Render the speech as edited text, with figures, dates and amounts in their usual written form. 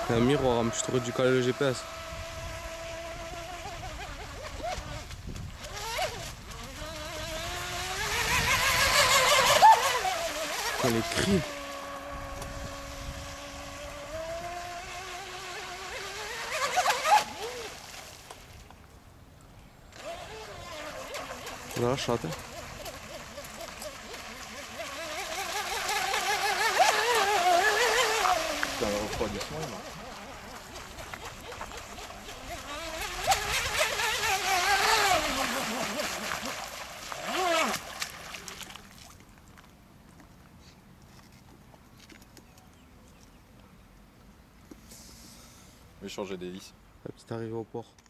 Il y a un miroir, je t'aurais dû caler le GPS. Putain, les cris. Là, je chante. Putain, le refroidissement, là. Je vais changer des vis. La petite arrivée au port.